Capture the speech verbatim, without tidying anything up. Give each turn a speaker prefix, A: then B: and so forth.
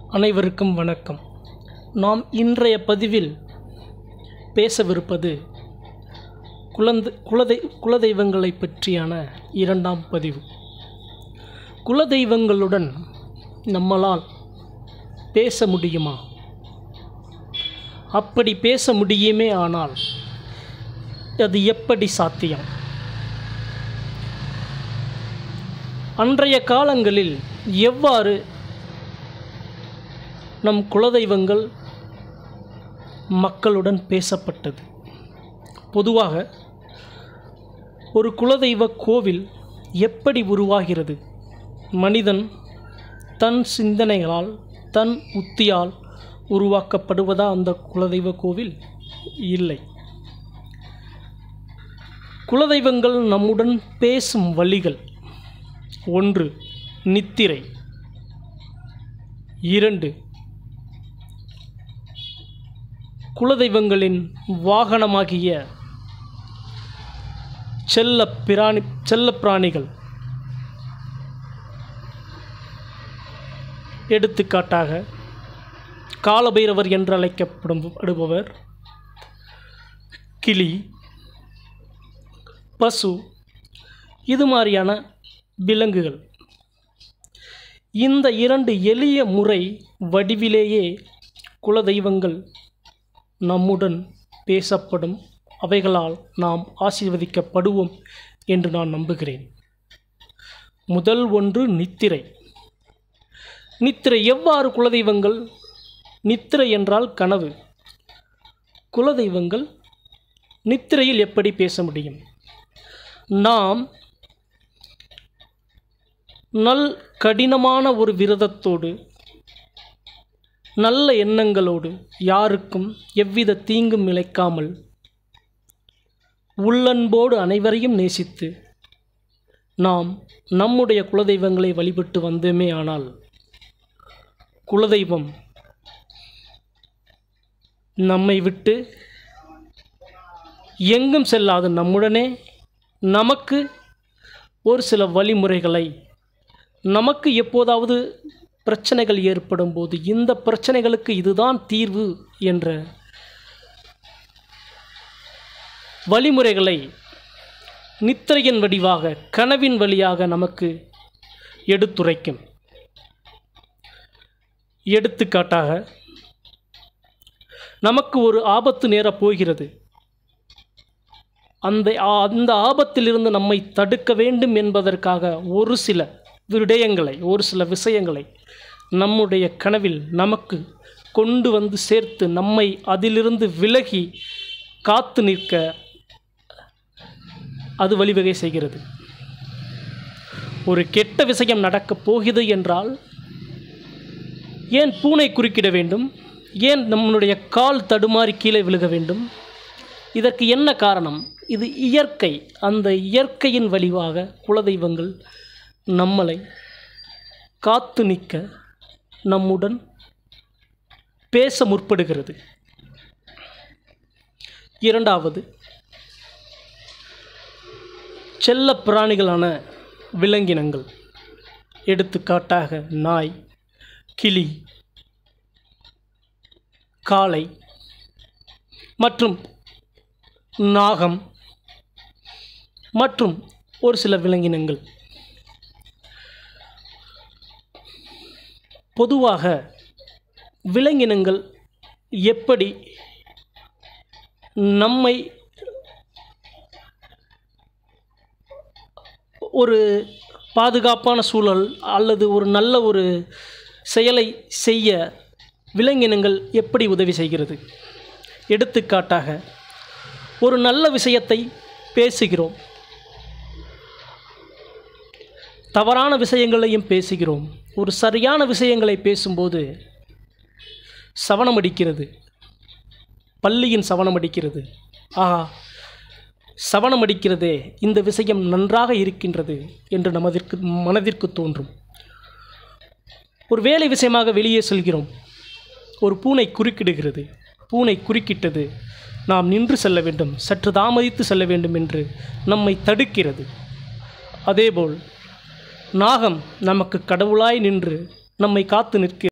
A: அனைவருக்கும் வணக்கம். நாம் இன்றைய பதிவில் பேசவிருப்பது குலந்த குலதெய் குலதெய்வங்களை பற்றியான இரண்டாம் பதிவு. குலதெய்வங்களுடன் நம்மளால் பேச முடியுமா? அப்படி பேச முடியுமே, ஆனால் அது எப்படி சாத்தியம்? அன்றைய காலங்களில் எவ்வாறு நம் குலதெய்வங்கள் மக்களுடன் பேசப்பட்டது? பொதுவாக ஒரு குலதெய்வ கோவில் எப்படி உருவாகிறது? மனிதன் தன் சிந்தனைகளால், தன் உத்தியால் உருவாக்கப்படுவதா அந்த குலதெய்வ கோவில்? இல்லை. குலதெய்வங்கள் நம்முடன் பேசும் வழிகள்: ஒன்று, நித்திரை; இரண்டு, குலதெய்வங்களின் வாகனமாகிய செல்ல பிராணி செல்ல பிராணிகள். எடுத்துக்காட்டாக காலபைரவர் என்று அழைக்கப்படும் படுபவர் கிளி, பசு, இது மாதிரியான விலங்குகள். இந்த இரண்டு எளிய முறை வடிவிலேயே குலதெய்வங்கள் நம்முடன் பேசப்படும். அவைகளால் நாம் ஆசீர்வதிக்கப்படுவோம் என்று நான் நம்புகிறேன். முதல் ஒன்று, நித்திரை. நித்திரை எவ்வாறு குலதெய்வங்கள்? நித்திரை என்றால் கனவு. குலதெய்வங்கள் நித்திரையில் எப்படி பேச முடியும்? நாம் நல் கடினமான ஒரு விரதத்தோடு, நல்ல எண்ணங்களோடு, யாருக்கும் எவ்வித தீங்கும் இழைக்காமல், உள்ளன்போடு அனைவரையும் நேசித்து நாம் நம்முடைய குலதெய்வங்களை வழிபட்டு வந்தோமே, ஆனால் குலதெய்வம் நம்மை விட்டு எங்கும் செல்லாது நம்முடனே நமக்கு ஒரு சில வழிமுறைகளை, நமக்கு எப்போதாவது பிரச்சனைகள் ஏற்படும் போது இந்த பிரச்சனைகளுக்கு இதுதான் தீர்வு என்ற வழிமுறைகளை நித்திரையின் வடிவாக, கனவின் வழியாக நமக்கு எடுத்துரைக்கும். எடுத்துக்காட்டாக, நமக்கு ஒரு ஆபத்து நேரப் போகிறது. அந்த அந்த ஆபத்திலிருந்து நம்மை தடுக்க வேண்டும் என்பதற்காக ஒரு சில விடயங்களை, ஒரு சில விஷயங்களை நம்முடைய கனவில் நமக்கு கொண்டு வந்து சேர்த்து நம்மை அதிலிருந்து விலகி காத்து நிற்க அது வழிவகை செய்கிறது. ஒரு கெட்ட விஷயம் நடக்கப் போகிறது என்றால் ஏன் பூனை குறுக்கிட வேண்டும்? ஏன் நம்முடைய கால் தடுமாறி கீழே விழுக வேண்டும்? இதற்கு என்ன காரணம்? இது இயற்கை. அந்த இயற்கையின் வழிவாக குலதெய்வங்கள் நம்மளை காத்து நிற்க, நம்முடன் பேச முற்படுகிறது. இரண்டாவது, செல்ல பிராணிகளான விலங்கினங்கள். எடுத்துக்காட்டாக நாய், கிளி, காளை மற்றும் நாகம் மற்றும் ஒரு சில விலங்கினங்கள். பொதுவாக விலங்கினங்கள் எப்படி நம்மை ஒரு பாதுகாப்பான சூழல் அல்லது ஒரு நல்ல ஒரு செயலை செய்ய விலங்கினங்கள் எப்படி உதவி செய்கிறது? எடுத்துக்காட்டாக, ஒரு நல்ல விஷயத்தை பேசுகிறோம், தவறான விஷயங்களையும் பேசுகிறோம். ஒரு சரியான விஷயங்களை பேசும்போது சவணமடிக்கிறது, பள்ளியின் சவணமடிக்கிறது. ஆஹா, சவணமடிக்கிறதே, இந்த விஷயம் நன்றாக இருக்கின்றது என்று நமதிற்கு மனதிற்கு தோன்றும். ஒரு வேலை விஷயமாக வெளியே செல்கிறோம், ஒரு பூனை குறுக்கிடுகிறது. பூனை குறுக்கிட்டது, நாம் நின்று செல்ல வேண்டும், சற்று தாமதித்து செல்ல வேண்டும் என்று நம்மை தடுக்கிறது. அதேபோல் நாகம் நமக்கு கடவுளாய் நின்று நம்மை காத்து நிற்க